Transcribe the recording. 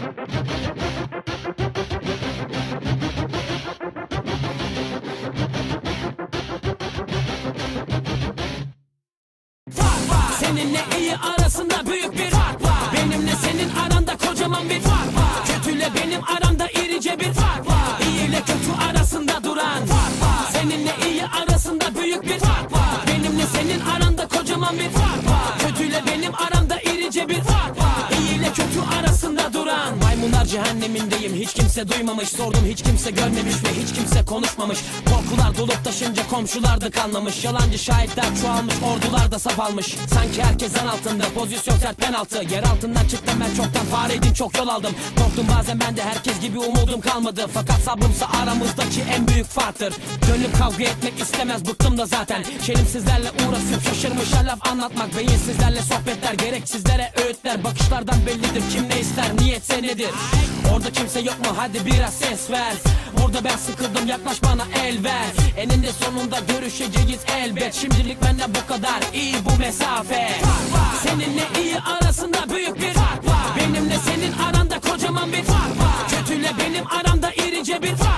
Seninle iyi arasında büyük bir fark var. Benimle senin aranda kocaman bir fark var. Kötüyle benim aramda irice bir fark var. İyi ile kötü arasında duran fark var. Seninle iyi arasında büyük bir fark var. Benimle senin aranda kocaman bir fark var. Kötüyle benim aramda irice bir fark var. İyi ile kötü arasında duran. Maymunlar cehennemindeyim, hiç kimse duymamış. Sordum, hiç kimse görmemiş ve hiç kimse konuşmamış. Korkular dolup taşınca komşular da kanlamış. Yalancı şahitler çoğalmış, ordular da saf almış. Sanki herkes zan altında, pozisyon sert penaltı. Yer altından çıktım ben çoktan, fareydim çok yol aldım. Korktum bazen ben de, herkes gibi umudum kalmadı. Fakat sabrımsa aramızdaki en büyük farktır. Gönlüm kavga etmek istemez, bıktım da zaten. Şerimsizlerle uğraşıp şaşırmış laf anlatmak. Beyinsizlerle sohbetler, gereksizlere öğütler. Bakışlardan bellidir kim ne ister, niyetse nedir. Orada kimse yok mu, hadi biraz ses ver. Burada ben sıkıldım, yaklaş bana el ver. Eninde sonunda görüşeceğiz elbet. Şimdilik benden bu kadar, iyi bu mesafe. Seninle iyi arasında büyük bir fark var. Benimle senin aranda kocaman bir fark var. Kötüyle benim aramda irice bir fark var.